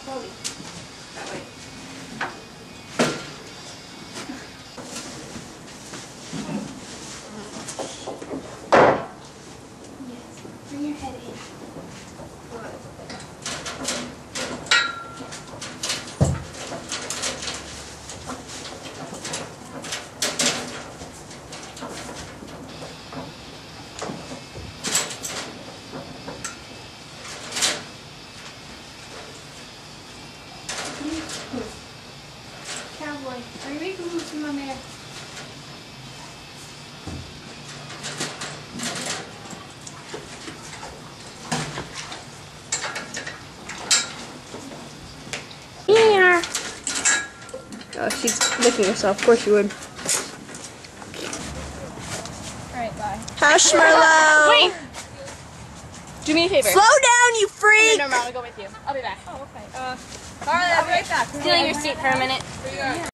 slowly. That way. Yes. Bring your head in. Cowboy, are you making moves from on there? Yeah. Oh, she's licking herself. Of course she would. Alright, bye. Marshmallow. Wait! Do me a favor. Slow down, you freak! No, I'll go with you. I'll be back. Oh, okay. Carly, I'll be right back. Stealing your seat for a minute.